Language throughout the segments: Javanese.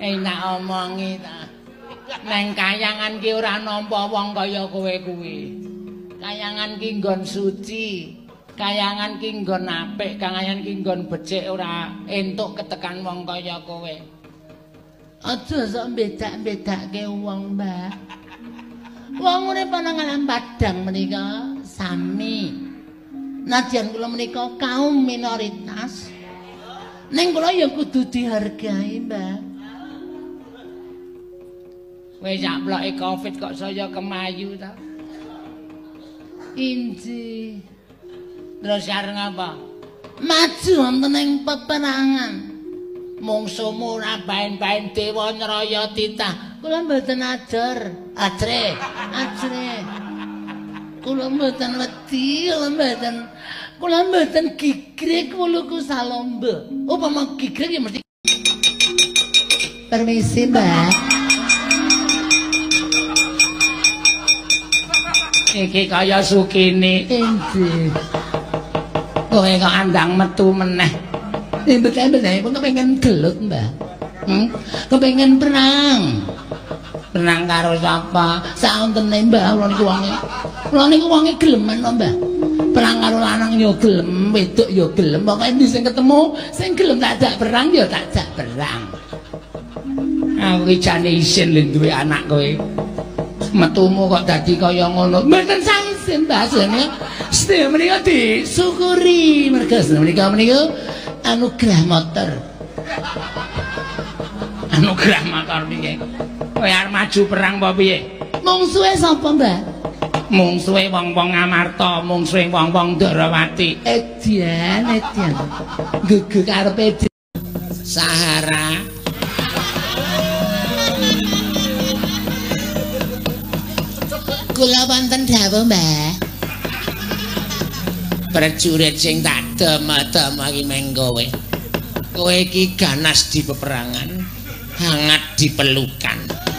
Enak omongi ta. Neng kayangan ki ora nampa wong kaya kowe kuwi. Kayangan ki nggon suci. Kayangan ki nggon apik, kayangan ki nggon becik ora entuk ketekan wong kaya kowe. Aja sok bedak-bedakke wong, Mbak. Wong urip ana ngalam padang menika sami. Nadyan kula menika kaum minoritas. Ning kula ya kudu dihargai, Mbak. Kowe sak bloke Covid kok saya kemayu ta? Inji. Terus areng apa? Maju wonten ing peperangan. Mungsuhmu ora baen-baen dewa nyraya titah. Kula mboten ajre. Kula mboten wedi, kula mboten gigrek wuluku salomba. Upama gigrek ya mesti. Permisi, Mbak. Iki kaya Sukini. Endi. Kowe kok andang metu meneh. Betul-betul pun kepengen gelut, Mbak. Kepengen perang. Perang karo sapa? Sauntene, Mbak, kula niku wonge gelemen lho, Mbak. Perang karo lanang ya gelem, wedok ya gelem. Pokoke endi sing ketemu, sing gelem tak perang ya tak perang. Aku iki jane isin lho duwe anak kowe. Metumu kok dadi kaya ngono. Mboten saisin, Mbak. Sedaya menika disyukuri merga menika anugerah motor. Anugerah motor piye? Kowe arep maju perang apa piye? Mungsuhe sapa, Mbak? Mungsuhe wong-wong Amarta, mungsuhe wong-wong Darawati. Edian. Gugu karepe Sahara. Kula wonten dawuh, Mbak. Prajurit sing tak dem-dem iki meng kowe. Kowe iki ganas di peperangan, hangat di pelukan.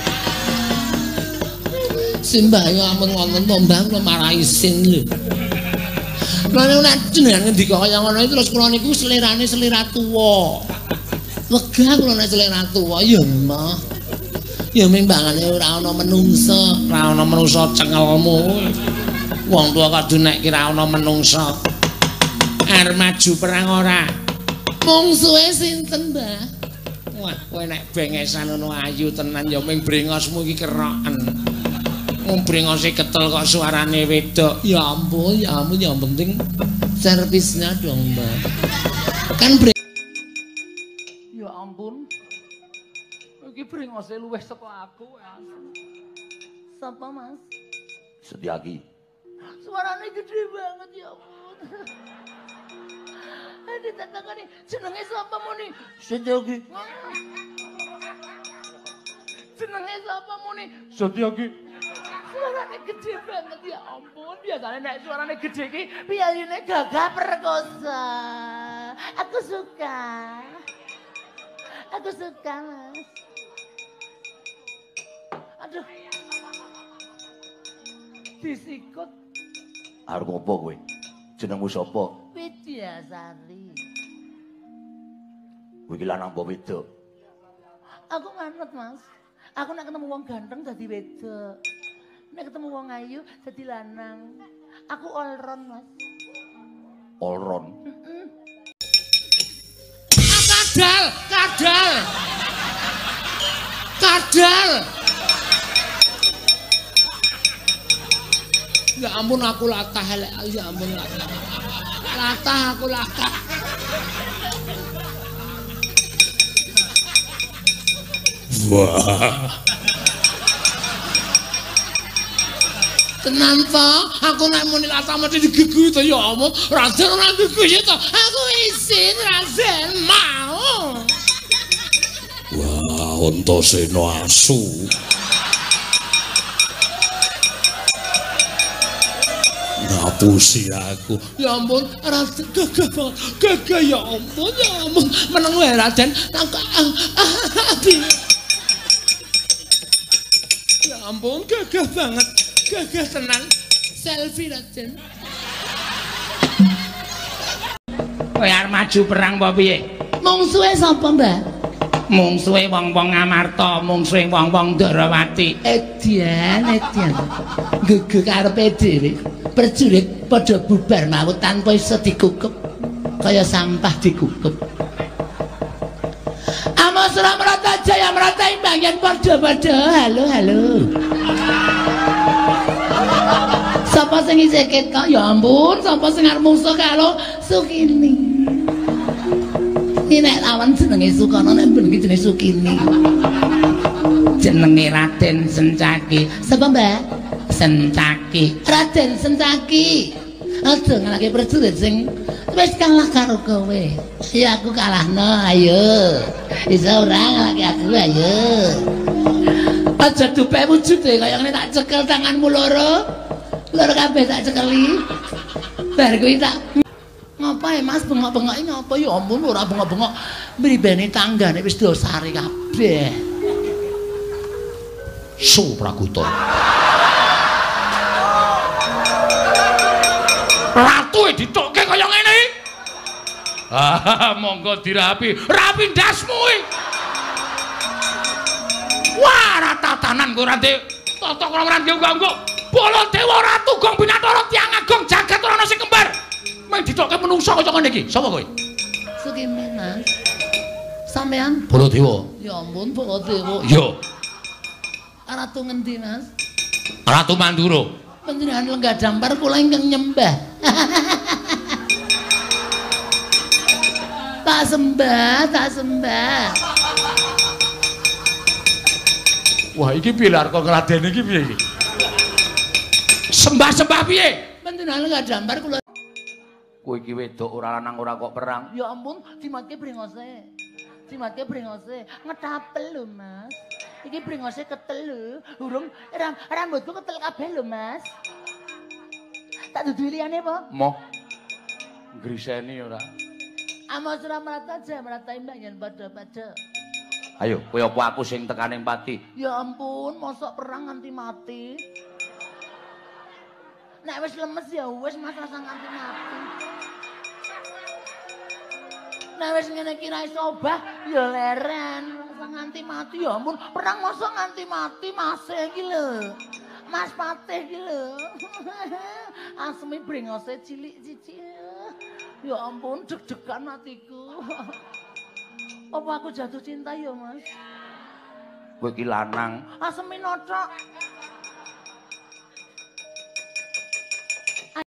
Sembahyang ampun wonten to, Mbah, kula marahi isin lho. Lha nek jenengan ngendika kaya ngono terus kula niku selirane selira tuwa. Wegah kula nek selira tuwa ya mah. Ya mimbangane ora ana menungsa, ora ana menungsa cengelmu. Wong tuwa kudu nek kira ana menungsa. Arep maju perang ora. Mungsuhe sinten, Mbah? Wah, kowe nek bengesan ngono ayu tenan ya ming brengosmu iki keroken. Wong brengose ketel kok suarane wedok. Ya ampun, yang penting servisnya dong, Mbak. Kan ya ampun. Iki brengose luwih saka aku. Sapa, Mas? Setyaki. Suarane gede banget ya ampun. Ditetangane jenenge sapa muni? Setyaki. Jenenge sapa muni? Setyaki. Suarane gede banget ya ampun. Biasane nek suarane gede iki piyayine Gagah Perkosa. Aku suka, Mas. Aduh. Disikut. Arep ngopo kowe? Jenengmu sapa? Widyasari. Kowe iki lanang apa wedok? Aku manut, Mas. Aku nek ketemu wong ganteng dadi wedok. Nek ketemu wong ayu dadi lanang. Aku all-round, Mas. All-round. Kadal. Ya ampun aku latah elek. Ya ampun latah. Aku latah. Wah. Tenan to, aku nek muni latah mesti digegu to ya ampun. Raden ora digegu to. Aku isin Raden mau. Wah, Antasena asu. Ngapusi aku. Ya ampun, Raden gagah banget. Gagah ya ampun, meneng wae Raden. Ya ampun, gagah banget. Gagah tenan. Selfie Raden. Kowe arep maju perang apa piye? Mungsuhe sapa, Mbak? Mungsuhe wong-wong Amarta, mungsuhe wong-wong Darawati. Edian. Gugu karepe dhewe. Prajurit padha bubar mawut tanpa iso dikukup. Kaya sampah dikukup. Amasra Merata Jaya Merata Imbang padha-padha. Halo. Sapa sing isih ketok? Ya ampun, sapa sing arep mungsuh karo Sukini. Iki nek lawan jenenge Sukana nek ben iki jenenge Sukini. Jenenge Raden Sencaki. Sapa, Mbak? Sencaki. Raden Sencaki. Aja ngalake prajurit sing wis kalah karo kowe. Ya aku kalahno, ayo. Isa ora ngalake aku, ayo. Aja dupek wujude kaya ngene tak cekel tanganmu loro. Loro kabeh tak cekeli. Bar kuwi tak ngapae Mas bengok-bengok iki ngapa ya ampun ora bengok-bengok. Mribene tanggane wis dosare kabeh. Suprakuta. Ratu ditokke kaya ngene. Monggo dirapi. Rapi ndasmu iki. Wah, tatanan kowe ora ndek tata krama ora ndek Baladewa Ratu Gong Binathara Tiang Agong jagat ora ana sing kembar. Mung ditokke menungsa kaya ngene iki. Sapa kowe? Sukimi, Mas. Sampean Baladewa. Ya ampun, Baladewa. Yo. Ratu ngendi, Mas? Ratu Mandura. Panjenengan lenggah dampar kula ingkang nyembah. Tak sembah. Wah, iki piye lho kok Raden iki piye iki? Sembah piye? Panjenengan lenggah dampar kula. Kowe iki wedok ora lanang ora kok perang. Ya ampun, dimatke brengose. Ngetapel lho, Mas. Iki brengose ketel lho. Urung rambutku ketel kabeh lho, Mas. Tak dudu liyane apa? Moh. Griseni ora. Amasra Merata Jaya Merata Imbang yen padha-padha. Ayo, kowe apa aku sing tekaning pati? Ya ampun, mosok perang nganti mati. Nek wis lemes ya wis Mas rasa nganti mati. Nek wis ngene iki ra iso obah ya leren, rasa nganti mati ya ampun, perang mosok nganti mati Mas iki lho. Mas Patih iki lho. Asmi brengose cilik-cilik. Ya ampun, deg-degan atiku. Apa aku jatuh cinta ya, Mas? Kowe iki lanang. Asmi notok.